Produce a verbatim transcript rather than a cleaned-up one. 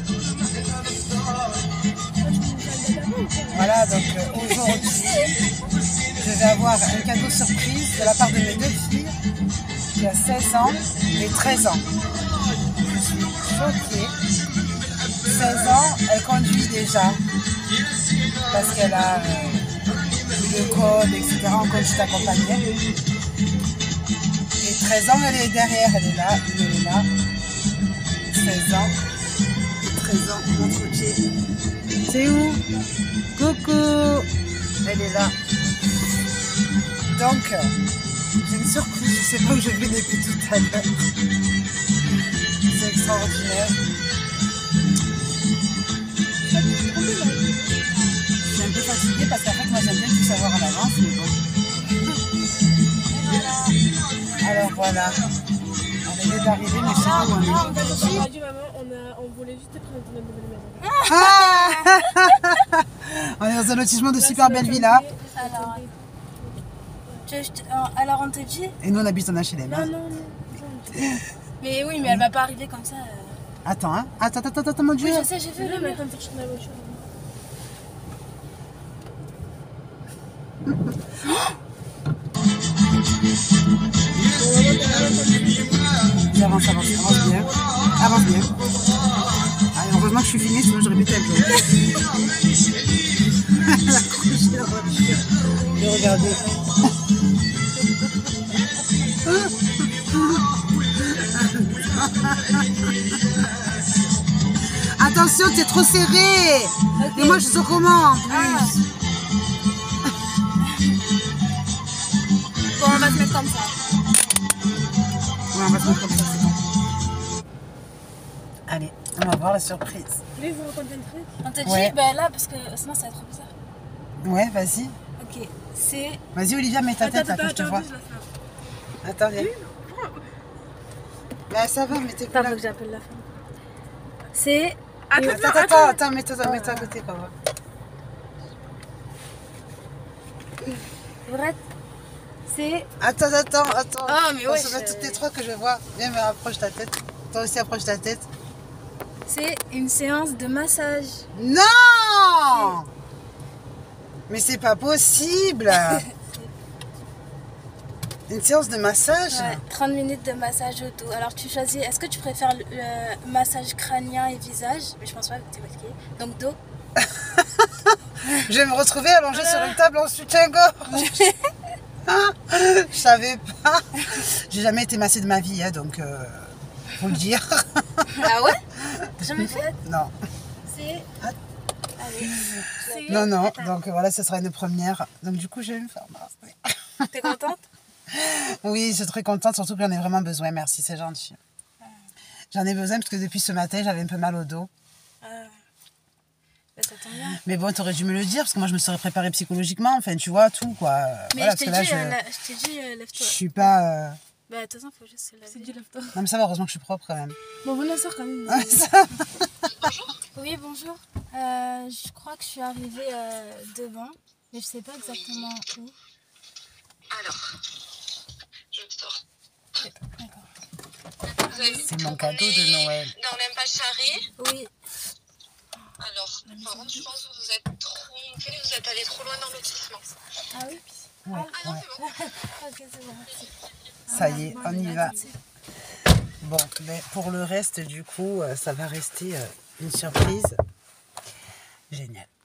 Voilà, donc euh, aujourd'hui, je vais avoir un cadeau surprise de la part de mes deux filles, qui a seize ans et treize ans. Je suis choquée. seize ans, elle conduit déjà, parce qu'elle a eu le code, et cetera, en conduite accompagnée. Et treize ans, elle est derrière, elle est là, elle est là. seize ans, et treize ans, notre pied. C'est où? Coucou! Elle est là. Donc, j'ai une surprise, je ne sais pas où je vais depuis tout à l'heure. C'est extraordinaire. Je suis un peu fatiguée parce qu'en fait, moi j'aime bien tout savoir à l'avance, mais bon. Alors voilà. On vient d'arriver, mais je sais pas où on est. On a dit maman, on, a, on voulait juste prendre notre nouvelle maison. Ah on est dans un lotissement de super belle villa. Alors, tu veux, je te- euh, alors on te dit. Et nous on habite en H L M. Non, non, non. Mais oui, mais elle va pas arriver comme ça. euh. Attends, hein. Attends, attends, attends, attends, mon Dieu. Oui, je sais, j'ai vu Non, le mais mec. quand tu cherches la voiture. J'avance, avance, avance bien. Avance bien. Ah, heureusement que je suis filmée, sinon j'aurais pété un peu. La voiture. Et regardez. Attention, t'es trop serré. Okay. Et moi, je sais comment en plus. Ah. Bon, on va se mettre comme ça. Ouais, on va se mettre comme ça, c'est bon. Allez, on va voir la surprise. Vous voulez vous raconter un truc? On te dit, Ouais. ben là, parce que sinon ça va être trop bizarre. Ouais, vas-y. Ok, c'est. Vas-y, Olivia, mets ta tête là que je te vois. Attends, viens. Bah, ça va, mais t'es pas Attends, là. faut que j'appelle la femme. C'est. Attends, attends, attends, attends, mets-toi mets-toi à côté, quoi. Vrai. C'est. Attends, attends, attends. Ah, mais on ouais, se met je- toutes les trois que je vois. Viens, mais approche ta tête. Toi aussi, approche ta tête. C'est une séance de massage. Non! Mais c'est pas possible! Une séance de massage? Ouais, trente minutes de massage au dos. Alors tu choisis, est-ce que tu préfères le, le massage crânien et visage? Mais je pense pas que tu es fatiguée. Donc dos. Je vais me retrouver allongée sur une table en soutien-gorge. Je savais pas. J'ai jamais été massée de ma vie, hein, donc euh, faut le dire. Ah ouais? T'as jamais fait? Non. C'est. Allez. C'est- Non, non. Attends. Donc voilà, ce sera une première. Donc du coup, je vais me faire masser. T'es contente? Oui, je suis très contente, surtout que j'en ai vraiment besoin. Merci, c'est gentil. J'en ai besoin parce que depuis ce matin, j'avais un peu mal au dos. Ah. Bah, ça tombe bien. Mais bon, t'aurais dû me le dire parce que moi, je me serais préparée psychologiquement. Enfin, tu vois, tout quoi. Mais Voilà, je t'ai parce que dit, là, euh, je, la- je t'ai dit, euh, je lève-toi. suis pas. euh, Bah, de toute façon, faut juste se C'est laver. du lève-toi. Non, mais ça va, heureusement que je suis propre quand même. Bon, venez soir quand même. Ouais, ça- Oui, bonjour. Euh, je crois que je suis arrivée euh, devant, mais je sais pas exactement où. Alors, je sors. D'accord. Vous avez C'est mon cadeau de Noël. Dans l'Empire Charry. Oui. Alors, par contre, je pense que vous êtes trompé, vous êtes allé trop loin dans le lotissement. Ah oui? Ouais, Ah non, ouais. c'est bon. Ok, c'est bon, merci. Ça y est, Bon, on je y vais va. tout de suite. Bon, mais pour le reste, du coup, euh, ça va rester euh, une surprise. Génial.